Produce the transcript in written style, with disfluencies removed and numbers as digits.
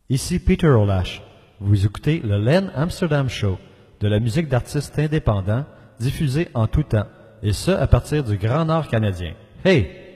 Ici Peter Olash. Vous écoutez le Len Amsterdam Show, de la musique d'artistes indépendants diffusée en tout temps, et ce à partir du Grand Nord canadien. Hey!